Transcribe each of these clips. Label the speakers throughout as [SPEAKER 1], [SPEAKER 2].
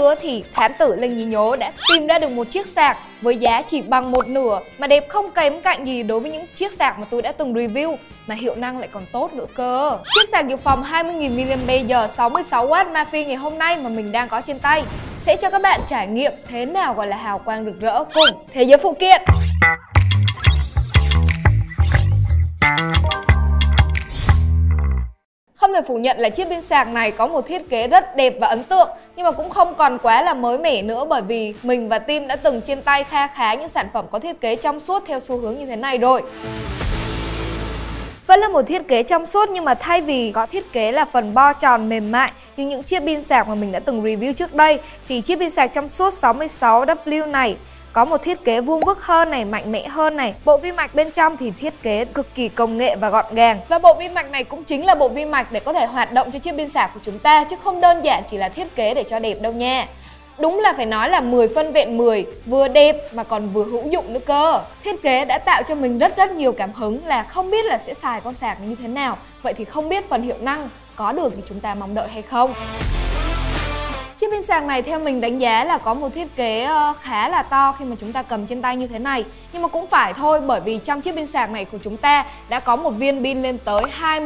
[SPEAKER 1] nữa thì thám tử Linh Nhí Nhố đã tìm ra được một chiếc sạc với giá chỉ bằng một nửa mà đẹp không kém cạnh gì đối với những chiếc sạc mà tôi đã từng review, mà hiệu năng lại còn tốt nữa cơ. Chiếc sạc dự phòng 20.000 mAh 66W Maffin ngày hôm nay mà mình đang có trên tay sẽ cho các bạn trải nghiệm thế nào gọi là hào quang rực rỡ cùng thế giới phụ kiện. Không thể phủ nhận là chiếc pin sạc này có một thiết kế rất đẹp và ấn tượng, nhưng mà cũng không còn quá là mới mẻ nữa, bởi vì mình và team đã từng trên tay kha khá những sản phẩm có thiết kế trong suốt theo xu hướng như thế này rồi. Vẫn là một thiết kế trong suốt, nhưng mà thay vì có thiết kế là phần bo tròn mềm mại như những chiếc pin sạc mà mình đã từng review trước đây, thì chiếc pin sạc trong suốt 66W này có một thiết kế vuông vức hơn này, mạnh mẽ hơn này. Bộ vi mạch bên trong thì thiết kế cực kỳ công nghệ và gọn gàng. Và bộ vi mạch này cũng chính là bộ vi mạch để có thể hoạt động cho chiếc pin sạc của chúng ta, chứ không đơn giản chỉ là thiết kế để cho đẹp đâu nha. Đúng là phải nói là 10 phân vẹn 10, vừa đẹp mà còn vừa hữu dụng nữa cơ. Thiết kế đã tạo cho mình rất nhiều cảm hứng là không biết là sẽ xài con sạc như thế nào. Vậy thì không biết phần hiệu năng có được như chúng ta mong đợi hay không. Chiếc pin sạc này theo mình đánh giá là có một thiết kế khá là to khi mà chúng ta cầm trên tay như thế này. Nhưng mà cũng phải thôi, bởi vì trong chiếc pin sạc này của chúng ta đã có một viên pin lên tới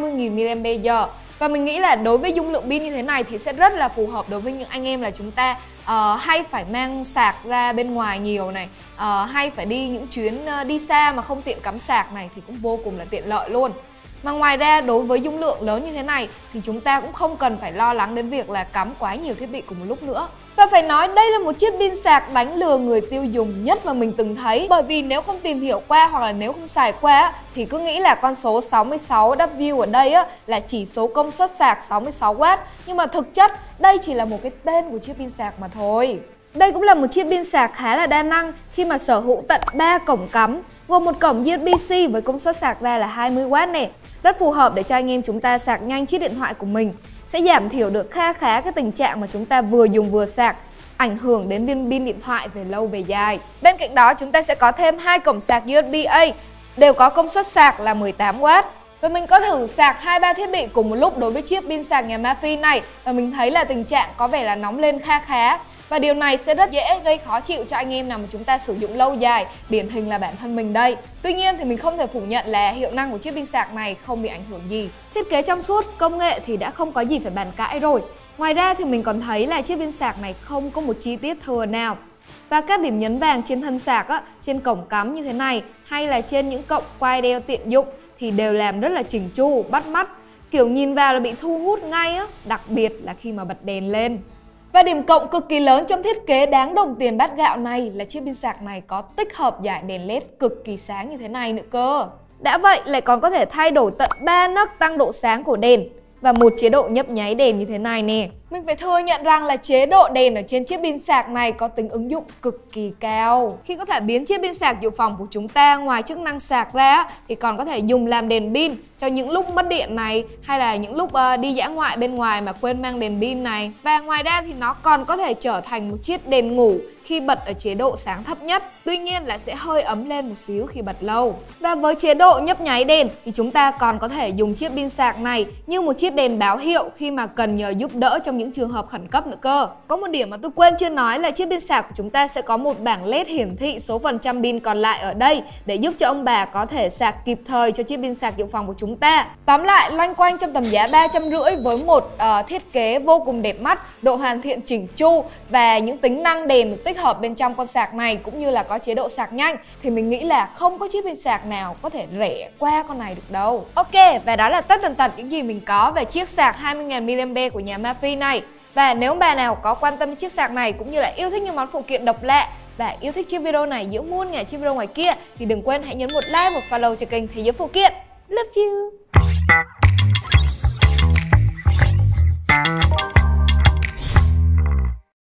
[SPEAKER 1] 20.000 mAh. Và mình nghĩ là đối với dung lượng pin như thế này thì sẽ rất là phù hợp đối với những anh em là chúng ta hay phải mang sạc ra bên ngoài nhiều này, hay phải đi những chuyến đi xa mà không tiện cắm sạc này thì cũng vô cùng là tiện lợi luôn. Mà ngoài ra đối với dung lượng lớn như thế này thì chúng ta cũng không cần phải lo lắng đến việc là cắm quá nhiều thiết bị cùng một lúc nữa. Và phải nói đây là một chiếc pin sạc đánh lừa người tiêu dùng nhất mà mình từng thấy. Bởi vì nếu không tìm hiểu qua hoặc là nếu không xài qua thì cứ nghĩ là con số 66W ở đây là chỉ số công suất sạc 66W. Nhưng mà thực chất đây chỉ là một cái tên của chiếc pin sạc mà thôi. Đây cũng là một chiếc pin sạc khá là đa năng khi mà sở hữu tận 3 cổng cắm, gồm một cổng USB-C với công suất sạc ra là 20W nè. Rất phù hợp để cho anh em chúng ta sạc nhanh chiếc điện thoại của mình. Sẽ giảm thiểu được kha khá cái tình trạng mà chúng ta vừa dùng vừa sạc, ảnh hưởng đến pin điện thoại về lâu về dài. Bên cạnh đó chúng ta sẽ có thêm 2 cổng sạc USB-A, đều có công suất sạc là 18W. Và mình có thử sạc 2-3 thiết bị cùng một lúc đối với chiếc pin sạc nhà Maffin này, và mình thấy là tình trạng có vẻ là nóng lên kha khá. Và điều này sẽ rất dễ gây khó chịu cho anh em nào mà chúng ta sử dụng lâu dài, điển hình là bản thân mình đây. Tuy nhiên thì mình không thể phủ nhận là hiệu năng của chiếc pin sạc này không bị ảnh hưởng gì. Thiết kế trong suốt, công nghệ thì đã không có gì phải bàn cãi rồi. Ngoài ra thì mình còn thấy là chiếc pin sạc này không có một chi tiết thừa nào. Và các điểm nhấn vàng trên thân sạc trên cổng cắm như thế này, hay là trên những cọng quai đeo tiện dụng thì đều làm rất là chỉnh chu, bắt mắt. Kiểu nhìn vào là bị thu hút ngay đặc biệt là khi mà bật đèn lên. Và điểm cộng cực kỳ lớn trong thiết kế đáng đồng tiền bát gạo này là chiếc pin sạc này có tích hợp dải đèn LED cực kỳ sáng như thế này nữa cơ. Đã vậy lại còn có thể thay đổi tận 3 nấc tăng độ sáng của đèn và một chế độ nhấp nháy đèn như thế này nè. Mình phải thừa nhận rằng là chế độ đèn ở trên chiếc pin sạc này có tính ứng dụng cực kỳ cao. Khi có thể biến chiếc pin sạc dự phòng của chúng ta ngoài chức năng sạc ra thì còn có thể dùng làm đèn pin cho những lúc mất điện này, hay là những lúc đi dã ngoại bên ngoài mà quên mang đèn pin này. Và ngoài ra thì nó còn có thể trở thành một chiếc đèn ngủ khi bật ở chế độ sáng thấp nhất. Tuy nhiên là sẽ hơi ấm lên một xíu khi bật lâu. Và với chế độ nhấp nháy đèn thì chúng ta còn có thể dùng chiếc pin sạc này như một chiếc đèn báo hiệu khi mà cần nhờ giúp đỡ trong những trường hợp khẩn cấp nữa cơ. Có một điểm mà tôi quên chưa nói là chiếc pin sạc của chúng ta sẽ có một bảng LED hiển thị số phần trăm pin còn lại ở đây để giúp cho ông bà có thể sạc kịp thời cho chiếc pin sạc dự phòng của chúng ta. Tóm lại, loanh quanh trong tầm giá 350 với một thiết kế vô cùng đẹp mắt, độ hoàn thiện chỉnh chu và những tính năng đèn được tích hợp bên trong con sạc này, cũng như là có chế độ sạc nhanh, thì mình nghĩ là không có chiếc pin sạc nào có thể rẻ qua con này được đâu. Ok, và đó là tất tần tật những gì mình có về chiếc sạc 20.000 mAh của nhà Maffin này. Và nếu bà nào có quan tâm đến chiếc sạc này cũng như là yêu thích những món phụ kiện độc lạ và yêu thích chiếc video này giữa muôn ngàn chiếc video ngoài kia thì đừng quên hãy nhấn một like, một follow cho kênh Thế Giới Phụ Kiện. Love you!